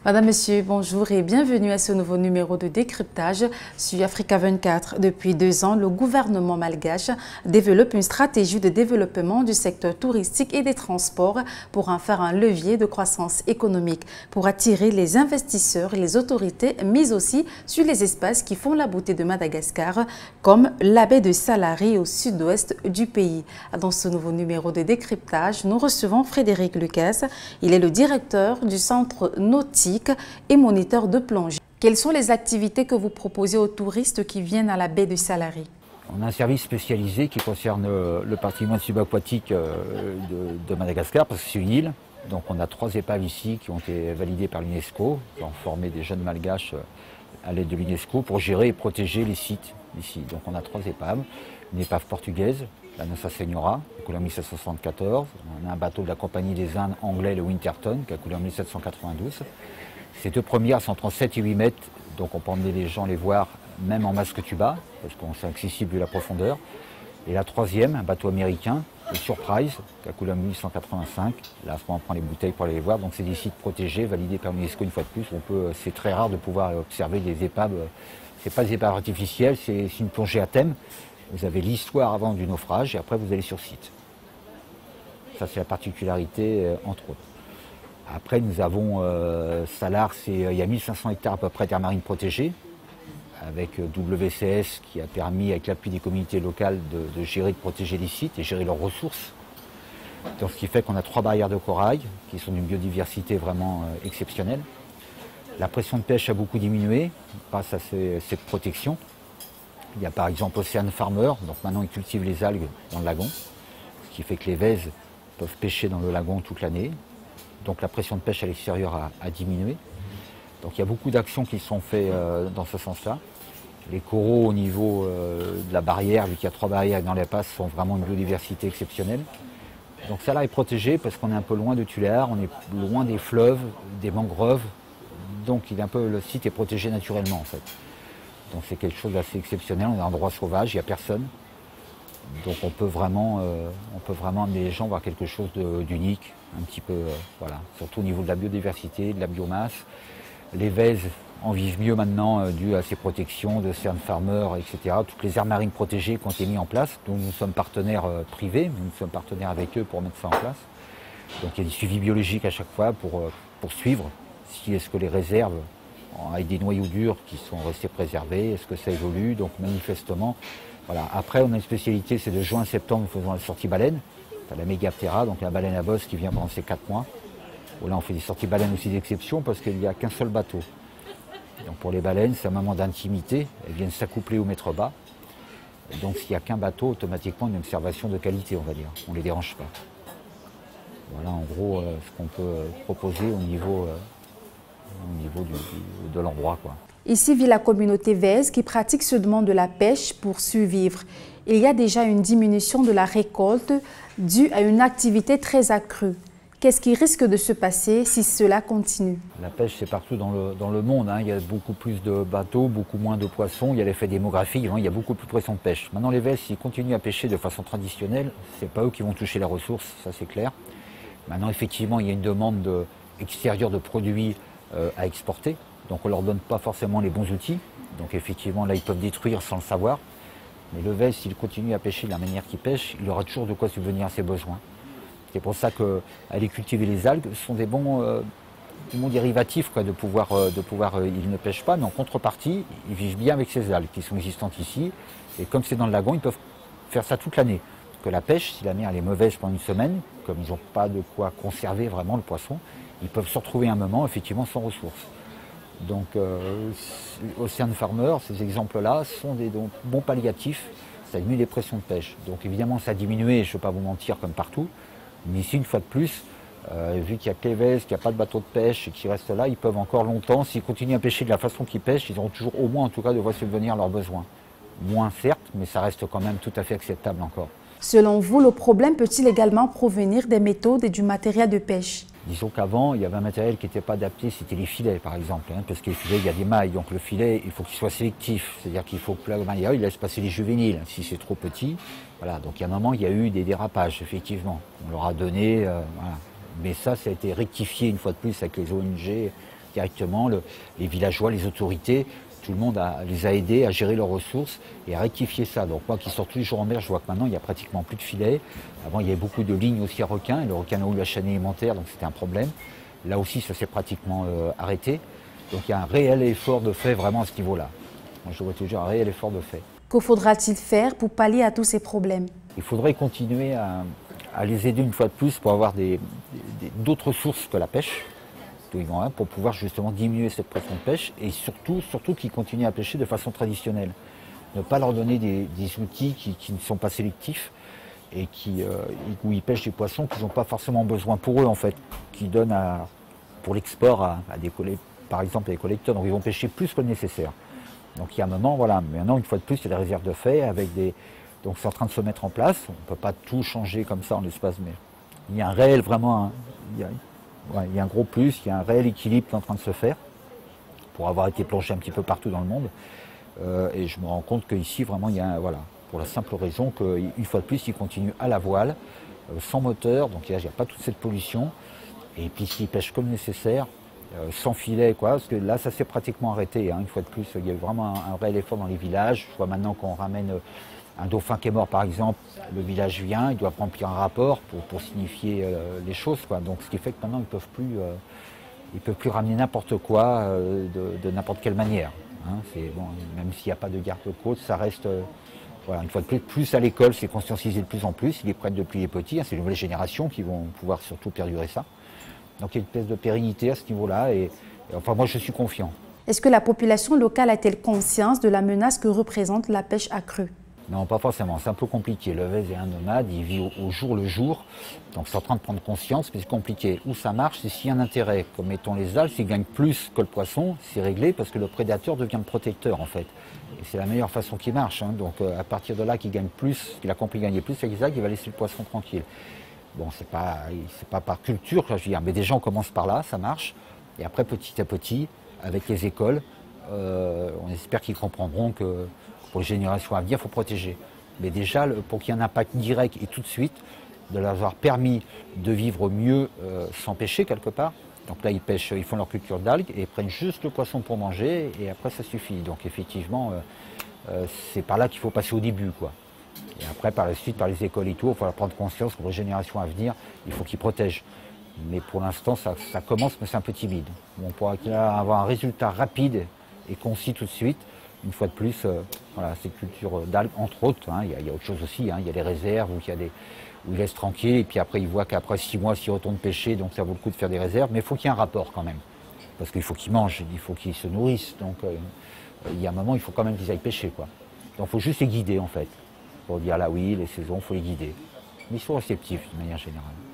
Madame, Monsieur, bonjour et bienvenue à ce nouveau numéro de décryptage sur Africa 24. Depuis 2 ans, le gouvernement malgache développe une stratégie de développement du secteur touristique et des transports pour en faire un levier de croissance économique, pour attirer les investisseurs et les autorités, mais aussi sur les espaces qui font la beauté de Madagascar, comme la baie de Salari au sud-ouest du pays. Dans ce nouveau numéro de décryptage, nous recevons Frédéric Lucas. Il est le directeur du centre nautique et moniteur de plongée. Quelles sont les activités que vous proposez aux touristes qui viennent à la baie de Salari? On a un service spécialisé qui concerne le patrimoine subaquatique de Madagascar, parce que c'est une île. Donc on a 3 épaves ici qui ont été validées par l'UNESCO, qui ont formé des jeunes malgaches à l'aide de l'UNESCO pour gérer et protéger les sites ici. Donc on a 3 épaves. Une épave portugaise, la Nossa Senhora, qui a coulé en 1774. On a un bateau de la Compagnie des Indes anglais, le Winterton, qui a coulé en 1792. Ces 2 premières sont entre 7 et 8 mètres, donc on peut emmener les gens les voir même en masque tuba, parce qu'on c'est accessible vu la profondeur. Et la 3e, un bateau américain, le Surprise, qui a coulé en 1885. Là, on prend les bouteilles pour aller les voir. Donc c'est des sites protégés, validés par l'UNESCO une fois de plus. C'est très rare de pouvoir observer des épaves. C'est pas des épaves artificielles, c'est une plongée à thème. Vous avez l'histoire avant du naufrage et après vous allez sur site. Ça c'est la particularité entre autres. Après nous avons Salar, il y a 1500 hectares à peu près d'aire marine protégée, avec WCS qui a permis, avec l'appui des communautés locales, de gérer, de protéger les sites et gérer leurs ressources. Donc, ce qui fait qu'on a 3 barrières de corail qui sont d'une biodiversité vraiment exceptionnelle. La pression de pêche a beaucoup diminué grâce à cette protection. Il y a par exemple Ocean Farmer, donc maintenant ils cultivent les algues dans le lagon, ce qui fait que les vèzes peuvent pêcher dans le lagon toute l'année. Donc la pression de pêche à l'extérieur a diminué. Donc il y a beaucoup d'actions qui sont faites dans ce sens-là. Les coraux au niveau de la barrière, vu qu'il y a 3 barrières dans les passes, sont vraiment une biodiversité exceptionnelle. Donc ça là est protégé parce qu'on est un peu loin de Tuléar, on est loin des fleuves, des mangroves. Donc le site est protégé naturellement en fait. Donc c'est quelque chose d'assez exceptionnel, on est en endroit sauvage, il n'y a personne. Donc on peut vraiment amener les gens voir quelque chose d'unique, un petit peu, voilà. Surtout au niveau de la biodiversité, de la biomasse. Les vèzes en vivent mieux maintenant dû à ces protections de Cern Farmer, etc. Toutes les aires marines protégées qui ont été mises en place, dont nous sommes partenaires privés, mais nous sommes partenaires avec eux pour mettre ça en place. Donc il y a des suivis biologiques à chaque fois pour suivre si est-ce que les réserves avec des noyaux durs qui sont restés préservés, est-ce que ça évolue, donc manifestement. Voilà. Après, on a une spécialité, c'est de juin à septembre, nous faisons la sortie baleine, la Megaptera, donc la baleine à bosse qui vient pendant ces 4 mois. Bon, là, on fait des sorties baleines aussi d'exception parce qu'il n'y a qu'un seul bateau. Donc pour les baleines, c'est un moment d'intimité, elles viennent s'accoupler au mètre bas. Et donc s'il n'y a qu'un bateau, automatiquement une observation de qualité, on va dire, on ne les dérange pas. Voilà en gros ce qu'on peut proposer au niveau de l'endroit, quoi. Ici vit la communauté vèze qui pratique seulement de la pêche pour survivre. Il y a déjà une diminution de la récolte due à une activité très accrue. Qu'est-ce qui risque de se passer si cela continue? La pêche, c'est partout dans le monde, hein. Il y a beaucoup plus de bateaux, beaucoup moins de poissons. Il y a l'effet démographique, il y a beaucoup plus de pression de pêche. Maintenant, les vèzes, s'ils continuent à pêcher de façon traditionnelle, c'est pas eux qui vont toucher la ressource, ça c'est clair. Maintenant, effectivement, il y a une demande extérieure de produits à exporter. Donc on ne leur donne pas forcément les bons outils. Donc effectivement, là, ils peuvent détruire sans le savoir. Mais le vèze, s'il continue à pêcher de la manière qu'il pêche, il aura toujours de quoi subvenir à ses besoins. C'est pour ça qu'aller cultiver les algues sont des bons dérivatifs quoi, de pouvoir ils ne pêchent pas, mais en contrepartie, ils vivent bien avec ces algues qui sont existantes ici. Et comme c'est dans le lagon, ils peuvent faire ça toute l'année. Que la pêche, si la mer elle est mauvaise pendant une semaine, comme ils n'ont pas de quoi conserver vraiment le poisson, ils peuvent se retrouver un moment effectivement sans ressources. Donc Ocean Farmer, ces exemples-là sont des bons palliatifs, ça diminue les pressions de pêche. Donc évidemment ça a diminué, je ne vais pas vous mentir comme partout, mais ici une fois de plus, vu qu'il n'y a que les vèzes, qu'il n'y a pas de bateau de pêche et qu'ils restent là, ils peuvent encore longtemps, s'ils continuent à pêcher de la façon qu'ils pêchent, ils auront toujours au moins en tout cas de quoi subvenir à leurs besoins. Moins certes, mais ça reste quand même tout à fait acceptable encore. Selon vous, le problème peut-il également provenir des méthodes et du matériel de pêche? Disons qu'avant, il y avait un matériel qui n'était pas adapté, c'était les filets par exemple, hein, parce que les filets, il y a des mailles, donc le filet, il faut qu'il soit sélectif, c'est-à-dire qu'il faut que le maillot, il laisse passer les juvéniles, si c'est trop petit. Voilà, donc il y a un moment, il y a eu des dérapages, effectivement. On leur a donné, voilà. Mais ça a été rectifié une fois de plus avec les ONG directement les villageois, les autorités, tout le monde les a aidés à gérer leurs ressources et à rectifier ça. Donc moi qui sors tous les jours en mer, je vois que maintenant il n'y a pratiquement plus de filets. Avant il y avait beaucoup de lignes aussi à requins, et le requin a eu la chaîne alimentaire, donc c'était un problème. Là aussi ça s'est pratiquement arrêté. Donc il y a un réel effort de fait vraiment à ce niveau-là. Moi, je vois toujours un réel effort de fait. Que faudra-t-il faire pour pallier à tous ces problèmes? Il faudrait continuer à les aider une fois de plus pour avoir d'autres sources que la pêche, pour pouvoir justement diminuer cette pression de pêche et surtout qu'ils continuent à pêcher de façon traditionnelle. Ne pas leur donner des outils qui ne sont pas sélectifs et où ils pêchent des poissons qu'ils n'ont pas forcément besoin pour eux en fait, qui donnent pour l'export à par exemple à des collecteurs, donc ils vont pêcher plus que le nécessaire. Donc il y a un moment, voilà, maintenant une fois de plus, il y a des réserves de fait donc c'est en train de se mettre en place. On ne peut pas tout changer comme ça en l'espace, mais il y a un réel, vraiment, il y a un gros plus, il y a un réel équilibre qui est en train de se faire pour avoir été plongé un petit peu partout dans le monde. Et je me rends compte qu'ici, vraiment, il y a, voilà, pour la simple raison qu'une fois de plus, ils continuent à la voile, sans moteur, donc il n'y a pas toute cette pollution. Et puis s'ils pêchent comme nécessaire, sans filet, quoi, parce que là, ça s'est pratiquement arrêté. Hein, une fois de plus, il y a vraiment un réel effort dans les villages. Je vois maintenant qu'on ramène un dauphin qui est mort, par exemple, le village vient, ils doivent remplir un rapport pour signifier les choses, quoi. Donc, ce qui fait que maintenant, ils peuvent plus ramener n'importe quoi de n'importe quelle manière. Hein. Bon, même s'il n'y a pas de garde-côte, ça reste. Voilà, une fois de plus à l'école, c'est conscientisé de plus en plus. Ils les prennent depuis les petits. Hein, c'est les nouvelles générations qui vont pouvoir surtout perdurer ça. Donc il y a une espèce de pérennité à ce niveau-là et enfin moi je suis confiant. Est-ce que la population locale a-t-elle conscience de la menace que représente la pêche accrue? Non, pas forcément, c'est un peu compliqué. Le Vèze est un nomade, il vit au jour le jour, donc c'est en train de prendre conscience, mais c'est compliqué. Où ça marche, c'est s'il y a un intérêt. Comme mettons les algues, s'ils gagnent plus que le poisson, c'est réglé parce que le prédateur devient le protecteur en fait. Et c'est la meilleure façon qui marche. Hein. Donc à partir de là, qu'il gagne plus, qu'il a compris gagner plus avec les algues, il va laisser le poisson tranquille. Bon, c'est pas par culture, je veux dire, mais déjà on commence par là, ça marche. Et après, petit à petit, avec les écoles, on espère qu'ils comprendront que pour les générations à venir, il faut protéger. Mais déjà, pour qu'il y ait un impact direct et tout de suite, de leur avoir permis de vivre mieux sans pêcher quelque part. Donc là, ils pêchent, ils font leur culture d'algues et ils prennent juste le poisson pour manger et après ça suffit. Donc effectivement, c'est par là qu'il faut passer au début, quoi. Et après, par la suite, par les écoles et tout, il faut leur prendre conscience que pour les générations à venir, il faut qu'ils protègent. Mais pour l'instant, ça commence, mais c'est un peu timide. On pourra avoir un résultat rapide et concis tout de suite. Une fois de plus, voilà, ces cultures d'algues, entre autres, hein, il y a autre chose aussi. Hein, il y a des réserves où ils laissent tranquille, et puis après, ils voient qu'après 6 mois, s'ils retournent pêcher, donc ça vaut le coup de faire des réserves. Mais il faut qu'il y ait un rapport quand même. Parce qu'il faut qu'ils mangent, il faut qu'ils se nourrissent. Donc il y a un moment, il faut quand même qu'ils aillent pêcher, quoi. Donc il faut juste les guider, en fait. Pour dire là oui, les saisons, il faut les guider. Mais ils sont réceptifs d'une manière générale.